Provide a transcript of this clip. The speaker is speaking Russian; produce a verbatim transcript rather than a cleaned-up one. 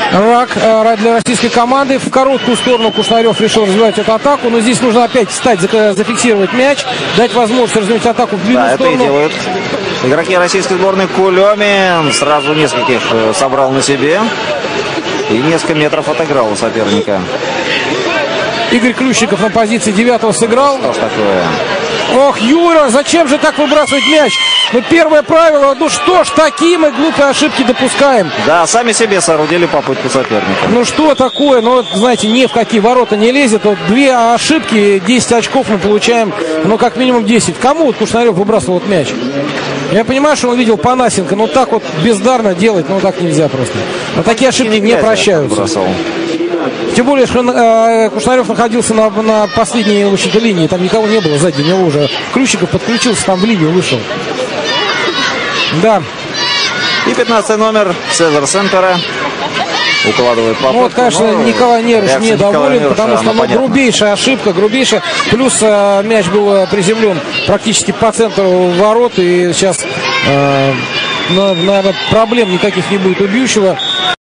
Рак для российской команды. В короткую сторону Кушнарев решил развивать эту атаку. Но здесь нужно опять встать, зафиксировать мяч, дать возможность развить атаку в длинную да, сторону. Это и делают игроки российской сборной. Кулемин сразу нескольких собрал на себе. И несколько метров отыграл у соперника. Игорь Ключиков на позиции девятого сыграл. Что ж такое? Ох, Юра, зачем же так выбрасывать мяч? Ну, первое правило, ну что ж, такие мы глупые ошибки допускаем. Да, сами себе соорудили попытку соперника. Ну что такое, ну, знаете, ни в какие ворота не лезет. Вот две ошибки, десять очков мы получаем, ну, как минимум десять. Кому вот Кушнарев выбрасывал вот мяч? Я понимаю, что он видел Панасенко, но так вот бездарно делать, ну, так нельзя просто. Но такие ошибки не, не прощаются. Тем более, что э, Кушнарев находился на, на последней общей линии, там никого не было сзади него уже. Ключиков подключился, там в линию вышел. Да. И пятнадцатый номер Цезарь Семпера укладывает попытку. Ну вот, конечно, но Николай Неруш недоволен, Неруша, потому что ну, грубейшая ошибка, грубейшая. Плюс э, мяч был приземлен практически по центру ворот. И сейчас, э, ну, наверное, проблем никаких не будет у бьющего.